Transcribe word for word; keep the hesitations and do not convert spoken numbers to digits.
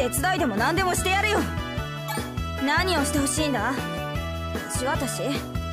手伝いでも何でもしてやるよ。何をしてほしいんだ？橋渡し？